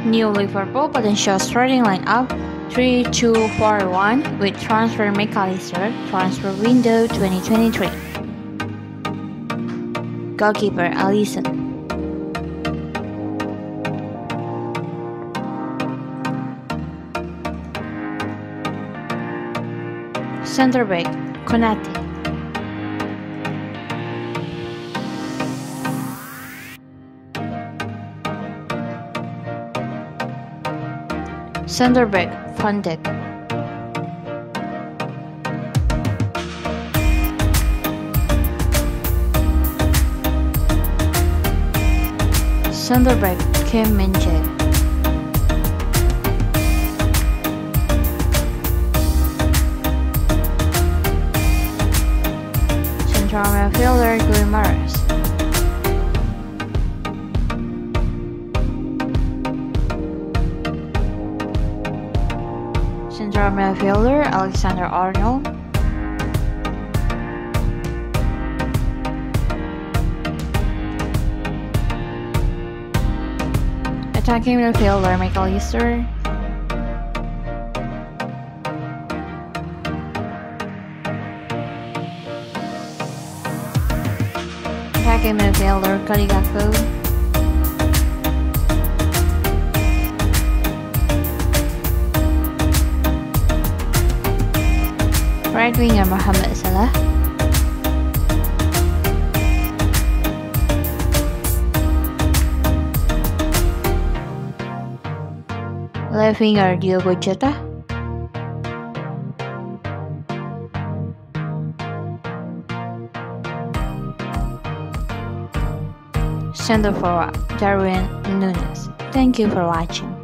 New Liverpool potential starting lineup 3-2-4-1 with Transfers Mac Allister, transfer window 2023. Goalkeeper Alisson. Centre back Konate. Centre back Van Dijk. Centre back Kim Min-jae. Central midfielder Guimaraes. Central midfielder Alexander-Arnold. Attacking midfielder Mac Allister. Attacking midfielder Gakpo. Right winger Mohamed Salah. Left winger Diogo Jota. Center forward Darwin Núñez. Thank you for watching.